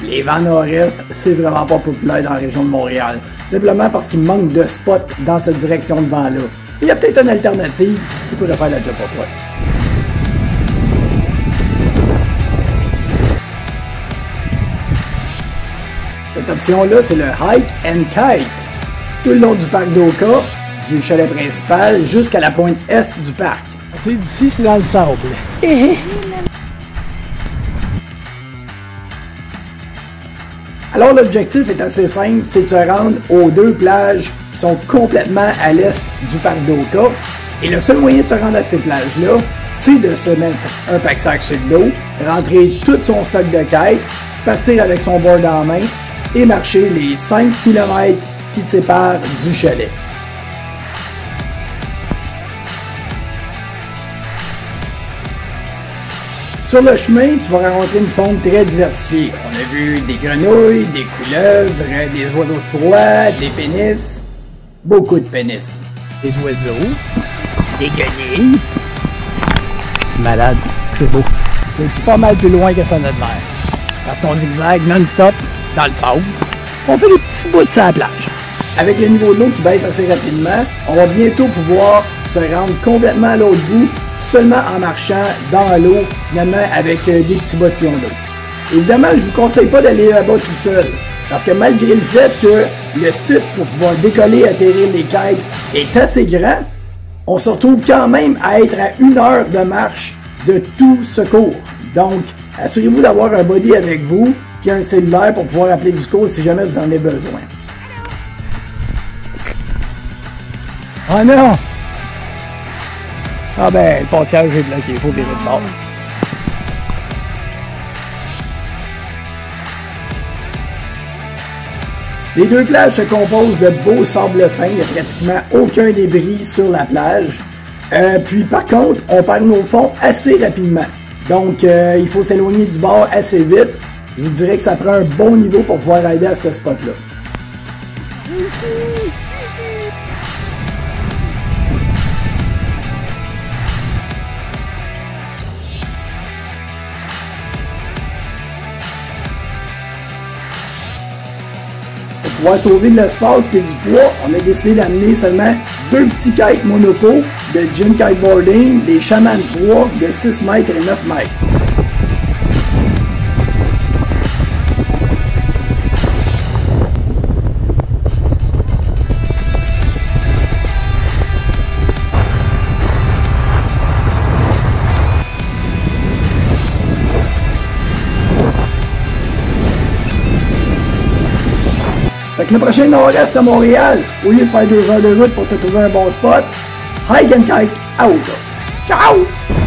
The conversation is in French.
Les vents nord-est, c'est vraiment pas populaire dans la région de Montréal. Simplement parce qu'il manque de spots dans cette direction de vent-là. Il y a peut-être une alternative qui pourrait faire la job pour toi. Cette option-là, c'est le Hike and Kite. Tout le long du parc d'Oka, du chalet principal jusqu'à la pointe est du parc. D'ici, c'est dans le sable. Alors l'objectif est assez simple, c'est de se rendre aux deux plages qui sont complètement à l'est du parc d'Oka. Et le seul moyen de se rendre à ces plages-là, c'est de se mettre un pack-sac sur le dos, rentrer tout son stock de kites, partir avec son board en main et marcher les 5 km qui séparent du chalet. Sur le chemin, tu vas rencontrer une faune très diversifiée. On a vu des grenouilles, des couleuvres, des oiseaux de proie, des pénis, beaucoup de pénis. Des oiseaux. Des guenilles. C'est malade. C'est beau. C'est pas mal plus loin que ça n'a de l'air. Parce qu'on zigzague non-stop dans le sable. On fait des petits bouts de sa plage. Avec le niveau de l'eau qui baisse assez rapidement, on va bientôt pouvoir se rendre complètement à l'autre bout, seulement en marchant dans l'eau, finalement avec des petits bottillons d'eau. Évidemment, je vous conseille pas d'aller là-bas tout seul, parce que malgré le fait que le site pour pouvoir décoller et atterrir les kites est assez grand, on se retrouve quand même à être à 1 heure de marche de tout secours. Donc, assurez-vous d'avoir un body avec vous, qui a un cellulaire pour pouvoir appeler du secours si jamais vous en avez besoin. Oh non! Ah ben, le passage est bloqué, il faut virer de bord. Les deux plages se composent de beaux sables fins, il n'y a pratiquement aucun débris sur la plage. Puis par contre, on perd nos fonds assez rapidement. Donc il faut s'éloigner du bord assez vite. Je vous dirais que ça prend un bon niveau pour pouvoir aider à ce spot-là. Pour pouvoir sauver de l'espace et du poids, on a décidé d'amener seulement 2 petits kites monopo de Jim Kiteboarding, des Shaman 3 de 6 mètres et 9 mètres. Fait que le prochain nord-est à Montréal, au lieu de faire 2 heures de route pour te trouver un bon spot, Hike and Kite à Oka. Ciao!